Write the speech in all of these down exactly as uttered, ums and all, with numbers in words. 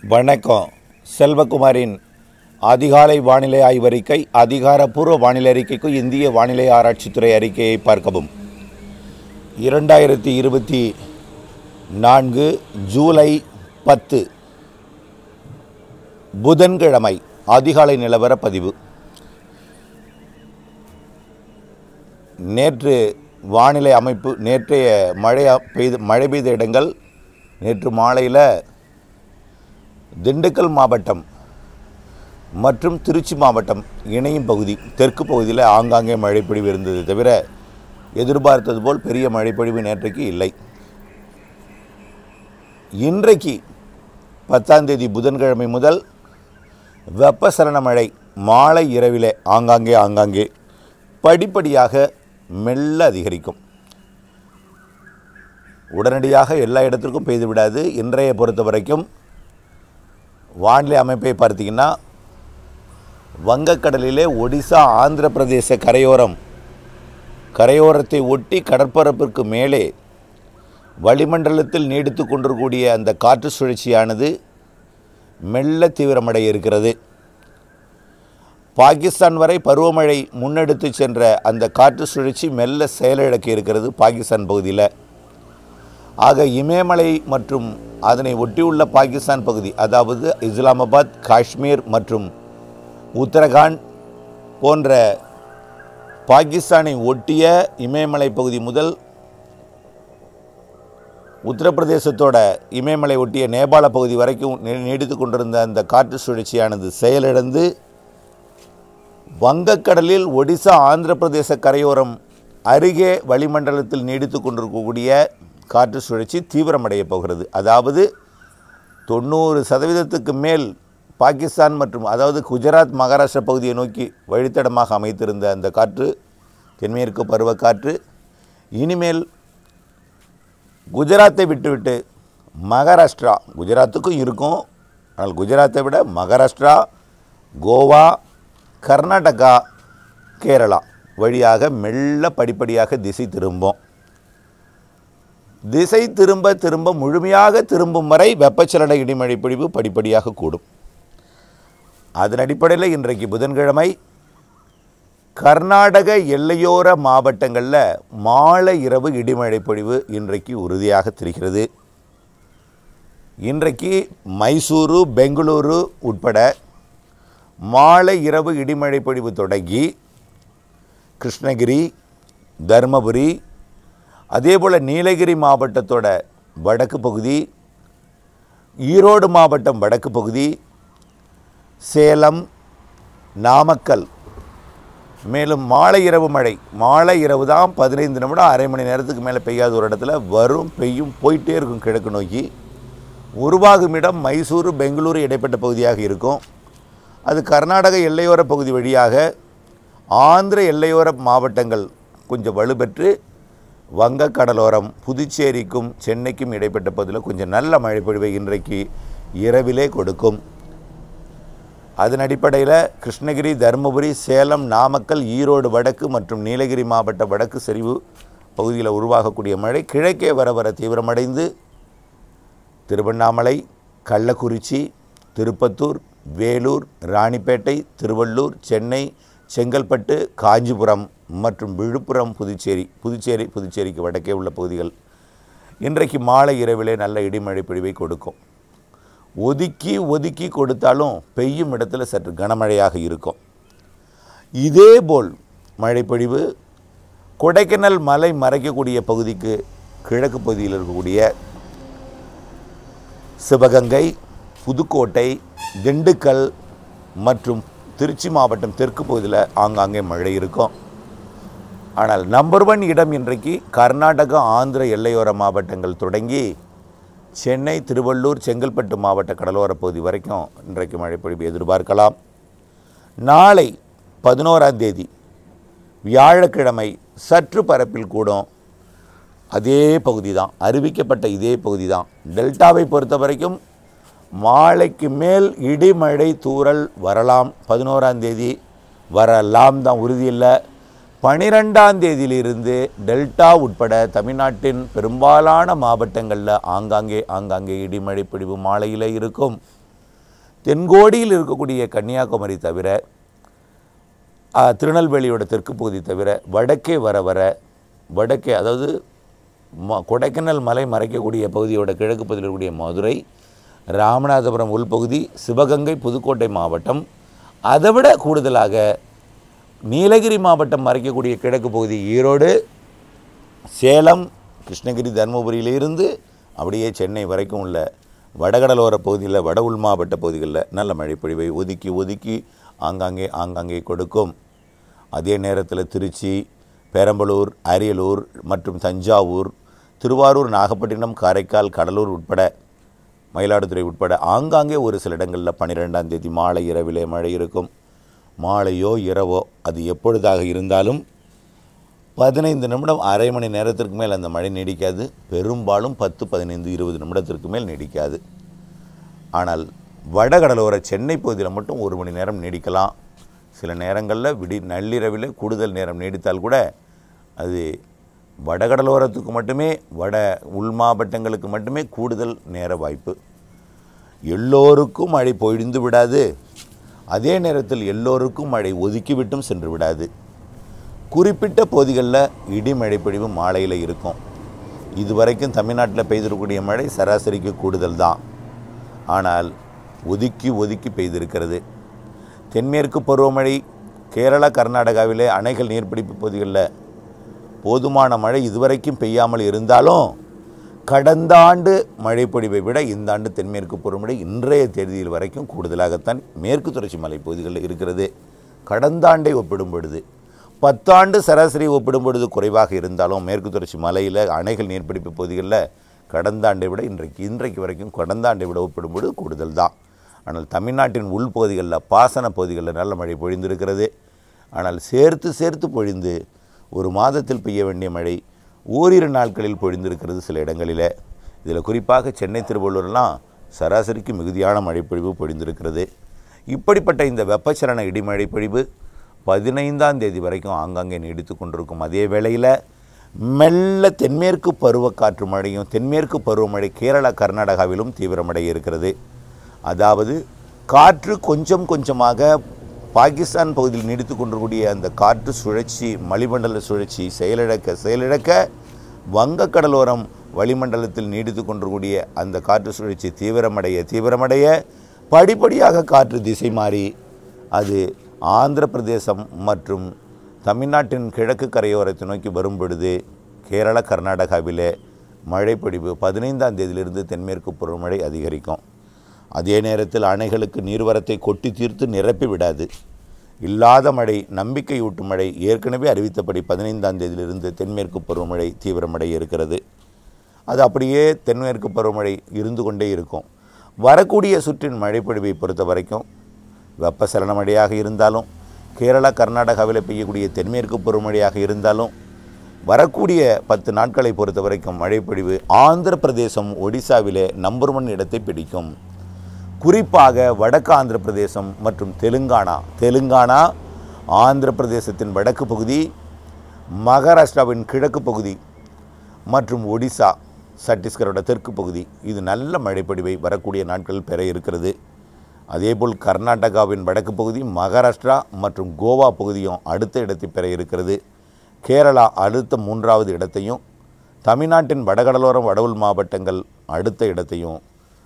வணக்கம். செல்வகுமாரின் அதிகாலை வானிலை ஆய்வறிக்கை. அதிகாரப்பூர்வ வானிலை அறிக்கைக்கு இந்திய வானிலை ஆராய்ச்சித்துறை அறிக்கையை பார்க்கவும். இரண்டாயிரத்தி இருபத்தி நான்கு ஜூலை பத்து புதன்கிழமை அதிகாலை நிலவர பதிவு. நேற்று வானிலை அமைப்பு நேற்றைய மழை பெய்த மழை பெய்த இடங்கள் நேற்று மாலையில் திண்டுக்கல் மாவட்டம் மற்றும் திருச்சி மாவட்டம் இணையும் பகுதி தெற்கு பகுதியில் ஆங்காங்கே மழைப்பொழிவு இருந்தது தவிர எதிர்பார்த்தது போல் பெரிய மழைப்பொழிவு நேற்றைக்கு இல்லை. இன்றைக்கு பத்தாம் தேதி புதன்கிழமை முதல் வெப்பசலன மழை மாலை இரவிலே ஆங்காங்கே ஆங்காங்கே படிப்படியாக மெல்ல அதிகரிக்கும். உடனடியாக எல்லா இடத்திற்கும் பெய்து விடாது. இன்றைய பொறுத்த வரைக்கும் வானிலை அமைப்பை பார்த்தீங்கன்னா, வங்கக்கடலிலே ஒடிசா ஆந்திர பிரதேச கரையோரம் கரையோரத்தை ஒட்டி கடற்பரப்பிற்கு மேலே வளிமண்டலத்தில் நீடித்து கொண்டிருக்கூடிய அந்த காற்று சுழற்சியானது மெல்ல தீவிரமடைய இருக்கிறது. பாகிஸ்தான் வரை பருவமழை முன்னெடுத்து சென்ற அந்த காற்று சுழற்சி மெல்ல செயலிழக்க இருக்கிறது பாகிஸ்தான் பகுதியில். ஆக இமயமலை மற்றும் அதனை ஒட்டியுள்ள பாகிஸ்தான் பகுதி, அதாவது இஸ்லாமாபாத், காஷ்மீர் மற்றும் உத்தரகாண்ட் போன்ற பாகிஸ்தானை ஒட்டிய இமயமலை பகுதி முதல் உத்தரப்பிரதேசத்தோட இமயமலை ஒட்டிய நேபாள பகுதி வரைக்கும் நீடித்து கொண்டிருந்த அந்த காற்று சுழற்சியானது செயலிழந்து வங்கக்கடலில் ஒடிசா ஆந்திர பிரதேச கரையோரம் அருகே வளிமண்டலத்தில் நீடித்து கொண்டிருக்கக்கூடிய காற்று சுழற்சி தீவிரமடைய போகிறது. அதாவது தொண்ணூறு சதவீதத்துக்கு மேல் பாகிஸ்தான் மற்றும் அதாவது குஜராத் மகாராஷ்டிரா பகுதியை நோக்கி வழித்தடமாக அமைத்திருந்த அந்த காற்று, தென்மேற்கு பருவக்காற்று, இனிமேல் குஜராத்தை விட்டுவிட்டு மகாராஷ்டிரா, குஜராத்துக்கும் இருக்கும், ஆனால் குஜராத்தை விட மகாராஷ்டிரா, கோவா, கர்நாடகா, கேரளா வழியாக மெல்ல படிப்படியாக திசை திரும்பும். திசை திரும்ப திரும்ப முழுமையாக திரும்பும் வரை வெப்பச்சலன இடிமழை பொழிவு படிப்படியாக கூடும். அதன் அடிப்படையில் இன்றைக்கு புதன்கிழமை கர்நாடக எல்லையோர மாவட்டங்களில் மாலை இரவு இடிமழை பொழிவு இன்றைக்கு உறுதியாக தெரிகிறது. இன்றைக்கு மைசூரு, பெங்களூரு உட்பட மாலை இரவு இடிமழை பொழிவு தொடங்கி கிருஷ்ணகிரி, தருமபுரி, அதேபோல் நீலகிரி மாவட்டத்தோட வடக்கு பகுதி, ஈரோடு மாவட்டம் வடக்கு பகுதி, சேலம், நாமக்கல், மேலும் மாலை இரவு மழை மாலை இரவு தான் பதினைந்து நிமிடம் அரை மணி நேரத்துக்கு மேலே பெய்யாத ஒரு இடத்துல வரும், பெய்யும், போயிட்டே இருக்கும். கிழக்கு நோக்கி உருவாகும் இடம் மைசூரு, பெங்களூரு இடைப்பட்ட பகுதியாக இருக்கும். அது கர்நாடக எல்லையோர பகுதி வழியாக ஆந்திர எல்லையோர மாவட்டங்கள் கொஞ்சம் வலுப்பெற்று வங்கக்கடலோரம் புதுச்சேரிக்கும் சென்னைக்கும் இடைப்பட்ட பகுதியில் கொஞ்சம் நல்ல மழை பொழிவை இன்றைக்கு இரவிலே கொடுக்கும். அதன் அடிப்படையில் கிருஷ்ணகிரி, தருமபுரி, சேலம், நாமக்கல், ஈரோடு வடக்கு மற்றும் நீலகிரி மாவட்ட வடக்கு சரிவு பகுதியில் உருவாகக்கூடிய மழை கிழக்கே வர வர தீவிரமடைந்து திருவண்ணாமலை, கள்ளக்குறிச்சி, திருப்பத்தூர், வேலூர், ராணிப்பேட்டை, திருவள்ளூர், சென்னை, செங்கல்பட்டு, காஞ்சிபுரம் மற்றும் விழுப்புரம், புதுச்சேரி புதுச்சேரி புதுச்சேரிக்கு வடக்கே உள்ள பகுதிகள் இன்றைக்கு மாலை இரவிலே நல்ல இடிமழை பொழிவை கொடுக்கும். ஒதுக்கி ஒதுக்கி கொடுத்தாலும் பெய்யும் இடத்துல சற்று கனமழையாக இருக்கும். இதேபோல் மழைப்பொழிவு கொடைக்கானல் மலை மறைக்கக்கூடிய பகுதிக்கு கிழக்கு பகுதியில் இருக்கக்கூடிய சிவகங்கை, புதுக்கோட்டை, திண்டுக்கல் மற்றும் திருச்சி மாவட்டம் தெற்கு பகுதியில் ஆங்காங்கே மழை இருக்கும். ஆனால் நம்பர் ஒன் இடம் இன்றைக்கு கர்நாடகா, ஆந்திர எல்லையோர மாவட்டங்கள் தொடங்கி சென்னை, திருவள்ளூர், செங்கல்பட்டு மாவட்ட கடலோர பகுதி வரைக்கும் இன்றைக்கு மழைப்பொழிவு எதிர்பார்க்கலாம். நாளை பதினோராம் தேதி வியாழக்கிழமை சற்று பரப்பில் கூடும். அதே பகுதி தான், அறிவிக்கப்பட்ட இதே பகுதி தான். டெல்டாவை பொறுத்த வரைக்கும் மாலைக்கு மேல் இடிமழை தூறல் வரலாம். பதினோராம் தேதி வரலாம் தான், உறுதியில்லை. பனிரெண்டாம் தேதியிலிருந்து டெல்டா உட்பட தமிழ்நாட்டின் பெரும்பாலான மாவட்டங்களில் ஆங்காங்கே ஆங்காங்கே இடிமழை பொழிவு மாலையில் இருக்கும். தென்கோடியில் இருக்கக்கூடிய கன்னியாகுமரி தவிர, திருநெல்வேலியோட தெற்கு பகுதி தவிர வடக்கே வர வர வடக்கே அதாவது ம கொடைக்கானல் மலை மறைக்கக்கூடிய பகுதியோட கிழக்கு பகுதியில் இருக்கக்கூடிய மதுரை, ராமநாதபுரம் உள்பகுதி, சிவகங்கை, புதுக்கோட்டை மாவட்டம், அதை விட கூடுதலாக நீலகிரி மாவட்டம் மறைக்கக்கூடிய கிழக்கு பகுதி ஈரோடு, சேலம், கிருஷ்ணகிரி, தருமபுரியிலிருந்து அப்படியே சென்னை வரைக்கும் உள்ள வடகடலோர பகுதியில், வட உள் மாவட்ட பகுதிகளில் நல்ல மழைப்பொழிவை ஒதுக்கி ஒதுக்கி ஆங்காங்கே ஆங்காங்கே கொடுக்கும். அதே நேரத்தில் திருச்சி, பெரம்பலூர், அரியலூர் மற்றும் தஞ்சாவூர், திருவாரூர், நாகப்பட்டினம், காரைக்கால், கடலூர் உட்பட, மயிலாடுதுறை உட்பட ஆங்காங்கே ஒரு சில இடங்களில் பன்னிரெண்டாம் தேதி மாலை இரவிலே மழை இருக்கும். மாலையோ இரவோ அது எப்பொழுதாக இருந்தாலும் பதினைந்து நிமிடம் அரை மணி நேரத்திற்கு மேல் அந்த மழை நீடிக்காது. பெரும்பாலும் பத்து பதினைந்து இருபது நிமிடத்திற்கு மேல் நீடிக்காது. ஆனால் வடகடலோர சென்னை பகுதியில் மட்டும் ஒரு மணி நேரம் நீடிக்கலாம். சில நேரங்களில் விடி நள்ளிரவில் கூடுதல் நேரம் நீடித்தால் கூட அது வடகடலோரத்துக்கு மட்டுமே, வட உள் மாவட்டங்களுக்கு மட்டுமே கூடுதல் நேர வாய்ப்பு. எல்லோருக்கும் மழை பொழிந்து விடாது, அதே நேரத்தில் எல்லோருக்கும் மழை ஒதுக்கிவிட்டும் சென்று விடாது. குறிப்பிட்ட பகுதிகளில் இடிமழை பொழிவு மாலையில் இருக்கும். இதுவரைக்கும் தமிழ்நாட்டில் பெய்திருக்கக்கூடிய மழை சராசரிக்கு கூடுதல் தான். ஆனால் ஒதுக்கி ஒதுக்கி பெய்திருக்கிறது. தென்மேற்கு பருவமழை கேரளா, கர்நாடகாவிலே அணைகள் நீர்பிடிப்பு பகுதிகளில் போதுமான மழை இதுவரைக்கும் பெய்யாமல் இருந்தாலும் கடந்த ஆண்டு மழைப்பொழிவை விட இந்த ஆண்டு தென்மேற்கு பருவமழை இன்றைய தேதியில் வரைக்கும் கூடுதலாகத்தான் மேற்கு தொடர்ச்சி மலை பகுதிகளில் இருக்கிறது. கடந்த ஆண்டை ஒப்பிடும் பொழுது பத்தாண்டு சராசரி ஒப்பிடும் பொழுது குறைவாக இருந்தாலும் மேற்கு தொடர்ச்சி மலையில் அணைகள் நீர்பிடிப்பு பகுதிகளில் கடந்த ஆண்டை விட இன்றைக்கு இன்றைக்கு வரைக்கும் கடந்த ஆண்டை விட ஒப்பிடும்போது கூடுதல் தான். ஆனால் தமிழ்நாட்டின் உள்பகுதிகளில், பாசன பகுதிகளில் நல்ல மழை பொழிந்திருக்கிறது. ஆனால் சேர்த்து சேர்த்து பொழிந்து ஒரு மாதத்தில் பெய்ய வேண்டிய மழை ஓரிரு நாட்களில் பொழிந்திருக்கிறது சில இடங்களில். இதில் குறிப்பாக சென்னை, திருவள்ளூர்லாம் சராசரிக்கு மிகுதியான மழைப்பொழிவு பொழிந்திருக்கிறது. இப்படிப்பட்ட இந்த வெப்பச்சலன இடிமழை பொழிவு பதினைந்தாம் தேதி வரைக்கும் ஆங்காங்கே நீடித்து கொண்டிருக்கும். அதே வேளையில் மெல்ல தென்மேற்கு பருவக்காற்று மழையும் தென்மேற்கு பருவமழை கேரளா, கர்நாடகாவிலும் தீவிரமடைய இருக்கிறது. அதாவது காற்று கொஞ்சம் கொஞ்சமாக பாகிஸ்தான் பகுதியில் நீடித்து கொண்டிருக்கூடிய அந்த காற்று சுழற்சி, வளிமண்டல சுழற்சி செயலிழக்க செயலிழக்க வங்கக்கடலோரம் வளிமண்டலத்தில் நீடித்து கொண்டிருக்கூடிய அந்த காற்று சுழற்சி தீவிரமடைய தீவிரமடைய படிப்படியாக காற்று திசை மாறி அது ஆந்திர பிரதேசம் மற்றும் தமிழ்நாட்டின் கிழக்கு கரையோரத்தை நோக்கி வரும் பொழுது கேரளா, கர்நாடகாவிலே மழைப்பொழிவு பதினைந்தாம் தேதியிலிருந்து தென்மேற்கு பருவமழை அதிகரிக்கும். அதே நேரத்தில் அணைகளுக்கு நீர்வரத்தை கொட்டி தீர்த்து நிரப்பி விடாது. இல்லாத மழை, நம்பிக்கையூட்டும் மழை ஏற்கனவே அறிவித்தபடி பதினைந்தாம் தேதியிலிருந்து தென்மேற்கு பருவமழை தீவிரமடைய இருக்கிறது. அது அப்படியே தென்மேற்கு பருவமழை இருந்து கொண்டே இருக்கும். வரக்கூடிய சுற்றின் மழைப்பொழிவை பொறுத்த வரைக்கும் வெப்பசலன மழையாக இருந்தாலும், கேரளா, கர்நாடகாவில் பெய்யக்கூடிய தென்மேற்கு பருவமழையாக இருந்தாலும், வரக்கூடிய பத்து நாட்களை பொறுத்த வரைக்கும் மழைப்பொழிவு ஆந்திர பிரதேசம், ஒடிசாவிலே நம்பர் ஒன் இடத்தை பிடிக்கும். குறிப்பாக வடக்கு ஆந்திர பிரதேசம் மற்றும் தெலுங்கானா தெலுங்கானா ஆந்திர பிரதேசத்தின் வடக்கு பகுதி, மகாராஷ்டிராவின் கிழக்கு பகுதி மற்றும் ஒடிசா, சத்தீஸ்கரோட தெற்கு பகுதி இது நல்ல மழைப்பொழிவை வரக்கூடிய நாட்களில் பெற இருக்கிறது. அதேபோல் கர்நாடகாவின் வடக்கு பகுதி, மகாராஷ்டிரா மற்றும் கோவா பகுதியும் அடுத்த இடத்தை பெற இருக்கிறது. கேரளா அடுத்த மூன்றாவது இடத்தையும், தமிழ்நாட்டின் வடகடலோரம் வடவுள் மாவட்டங்கள் அடுத்த இடத்தையும்,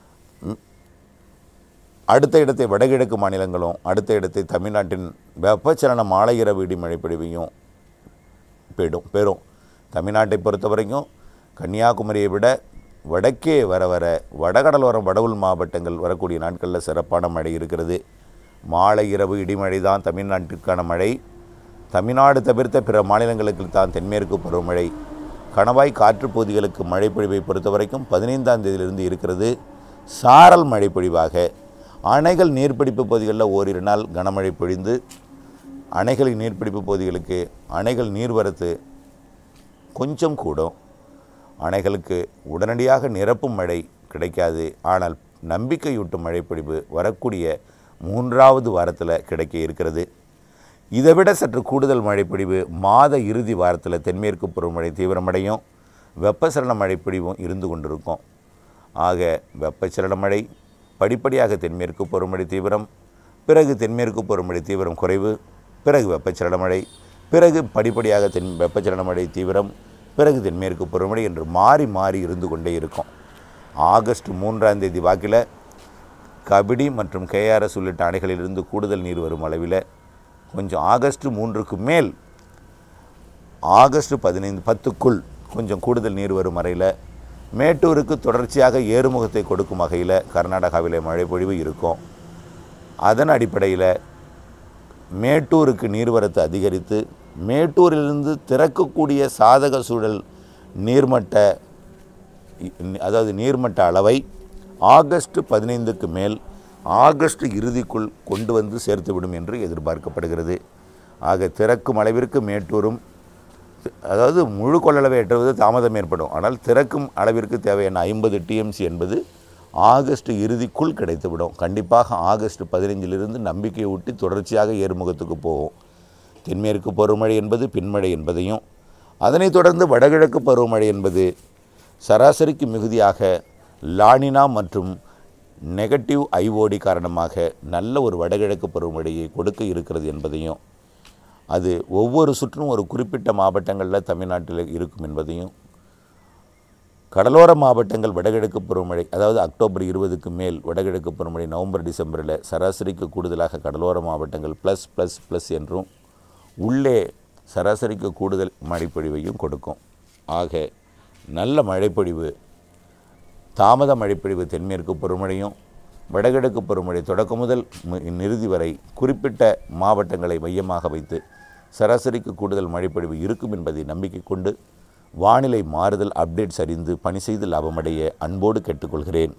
அடுத்த இடத்தை வடகிழக்கு மாநிலங்களும் அடுத்த இடத்தை தமிழ்நாட்டின் வெப்பச்சலன மாலை இரவு இடிமழை பொழிவையும் பெறும் பெறும் தமிழ்நாட்டை பொறுத்த வரைக்கும் கன்னியாகுமரியை விட வடக்கே வர வர வடகடலோரம் வடவுள் மாவட்டங்கள் வரக்கூடிய நாட்களில் சிறப்பான மழை இருக்கிறது. மாலை இரவு இடிமழை தான் தமிழ்நாட்டிற்கான மழை. தமிழ்நாடு தவிர்த்த பிற மாநிலங்களுக்கு தான் தென்மேற்கு பருவமழை. கணவாய் காற்று பகுதிகளுக்கு மழை பொழிவை பொறுத்த வரைக்கும் பதினைந்தாம் தேதியிலிருந்து இருக்கிறது. சாரல் மழை பொழிவாக அணைகள் நீர்பிடிப்பு பகுதிகளில் ஓரிரு நாள் கனமழை பொழிந்து அணைகளின் நீர்பிடிப்பு பகுதிகளுக்கு அணைகள் நீர்வரத்து கொஞ்சம் கூடும். அணைகளுக்கு உடனடியாக நிரப்பும் மழை கிடைக்காது. ஆனால் நம்பிக்கையூட்டும் மழைப்பொழிவு வரக்கூடிய மூன்றாவது வாரத்தில் கிடைக்க இருக்கிறது. இதைவிட சற்று கூடுதல் மழைப்பொழிவு மாத இறுதி வாரத்தில் தென்மேற்கு பருவமழை தீவிரமடையும். வெப்பசலன மழைப்பொழிவும் இருந்து கொண்டிருக்கும். ஆக வெப்பச்சலன மழை படிப்படியாக தென்மேற்கு பருவமழை தீவிரம், பிறகு தென்மேற்கு பருவமழை தீவிரம் குறைவு, பிறகு வெப்பச்சலன மழை, பிறகு படிப்படியாக தென் வெப்பச்சலன மழை தீவிரம், பிறகு தென்மேற்கு பருவமழை என்று மாறி மாறி இருந்து கொண்டே இருக்கும். ஆகஸ்ட் மூன்றாம் தேதி வாக்கில் கபிடி மற்றும் கேஆர்எஸ் உள்ளிட்ட அணைகளிலிருந்து கூடுதல் நீர் வரும் அளவில் கொஞ்சம் ஆகஸ்ட் மூன்றுக்கு மேல் ஆகஸ்ட் பதினைந்து பத்துக்குள் கொஞ்சம் கூடுதல் நீர் வரும் வரையில் மேட்டூருக்கு தொடர்ச்சியாக ஏறுமுகத்தை கொடுக்கும் வகையில் கர்நாடகாவில் மழை பொழிவு இருக்கும். அதன் அடிப்படையில் மேட்டூருக்கு நீர்வரத்து அதிகரித்து மேட்டூரிலிருந்து திறக்கக்கூடிய சாதக சூழல் நீர்மட்ட அதாவது நீர்மட்ட அளவை ஆகஸ்ட் பதினைந்துக்கு மேல் ஆகஸ்ட் இறுதிக்குள் கொண்டு வந்து சேர்த்துவிடும் என்று எதிர்பார்க்கப்படுகிறது. ஆக திறக்கும் அளவிற்கு மேட்டூரும், அதாவது முழு கொள்ளளவை எட்டுவது தாமதம் ஏற்படும், ஆனால் திறக்கும் அளவிற்கு தேவையான ஐம்பது டிஎம்சி என்பது ஆகஸ்ட் இறுதிக்குள் கிடைத்துவிடும். கண்டிப்பாக ஆகஸ்ட் பதினைஞ்சிலிருந்து நம்பிக்கை ஊட்டி தொடர்ச்சியாக ஏறுமுகத்துக்கு போகும். தென்மேற்கு பருவமழை என்பது பின்மழை என்பதையும், அதனைத் தொடர்ந்து வடகிழக்கு பருவமழை என்பது சராசரிக்கு மிகுதியாக லானினா மற்றும் நெகட்டிவ் ஐஓடி காரணமாக நல்ல ஒரு வடகிழக்கு பருவமழையை கொடுக்க இருக்கிறது என்பதையும், அது ஒவ்வொரு சுற்றும் ஒரு குறிப்பிட்ட மாவட்டங்களில் தமிழ்நாட்டில் இருக்கும் என்பதையும், கடலோர மாவட்டங்கள் வடகிழக்கு பருவமழை அதாவது அக்டோபர் இருபதுக்கு மேல் வடகிழக்கு பருவமழை நவம்பர் டிசம்பரில் சராசரிக்கு கூடுதலாக கடலோர மாவட்டங்கள் ப்ளஸ் ப்ளஸ் ப்ளஸ் என்றும் உள்ளே சராசரிக்கு கூடுதல் மழைப்பொழிவையும் கொடுக்கும். ஆக நல்ல மழைப்பொழிவு, தாமத மழைப்பொழிவு தென்மேற்கு பருவமழையும் வடகிழக்கு பருவமழை தொடக்கம் முதல் இறுதி வரை குறிப்பிட்ட மாவட்டங்களை மையமாக வைத்து சராசரிக்கு கூடுதல் மழைப்பொழிவு இருக்கும் என்பதை நம்பிக்கை கொண்டு வானிலை மாறுதல் அப்டேட்ஸ் அறிந்து பணி செய்து லாபமடைய அன்போடு கேட்டுக்கொள்கிறேன்.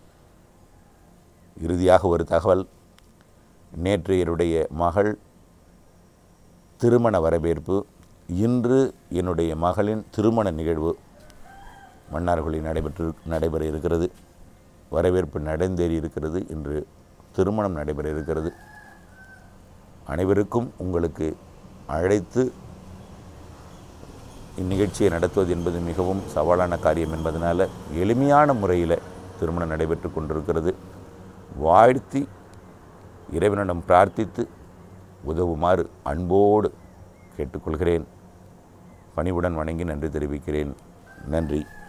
இறுதியாக ஒரு தகவல். நேற்று என்னுடைய மகள் திருமண வரவேற்பு, இன்று என்னுடைய மகளின் திருமண நிகழ்வு மன்னார்குடியில் நடைபெற்று நடைபெற இருக்கிறது. வரவேற்பு நடந்தேறி இருக்கிறது. இன்று திருமணம் நடைபெற இருக்கிறது. அனைவருக்கும் உங்களுக்கு அழைத்து இந்நிகழ்ச்சியை நடத்துவது என்பது மிகவும் சவாலான காரியம் என்பதனால் எளிமையான முறையில் திருமணம் நடைபெற்று கொண்டிருக்கிறது. வாழ்த்தி இறைவனிடம் பிரார்த்தித்து உதவுமாறு அன்போடு கேட்டுக்கொள்கிறேன். பணிவுடன் வணங்கி நன்றி தெரிவிக்கிறேன். நன்றி.